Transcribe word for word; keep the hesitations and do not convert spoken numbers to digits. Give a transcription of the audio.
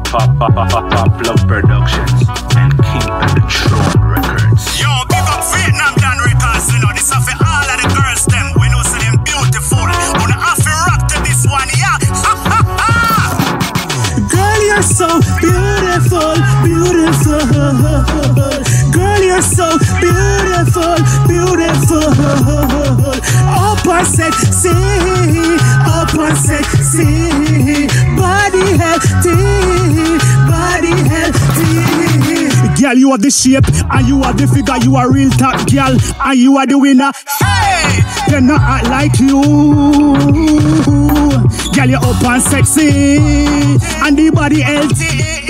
Pop, pop, pop, pop, pop, Love Productions and King of the Throne Records. Yo, big up Vietnam Dan Records, you know, this is for all of the girls, them. We know see them beautiful. Wanna have to rock to this one, yeah. Ha, ha, ha. Girl, you're so beautiful, beautiful. Girl, you're so beautiful, beautiful. Up and sexy, up and sexy. Body healthy, body healthy. Girl, you are the shape, and you are the figure. You are real top girl, and you are the winner. Hey! They're not act like you. Girl, you're up and sexy, and the body healthy.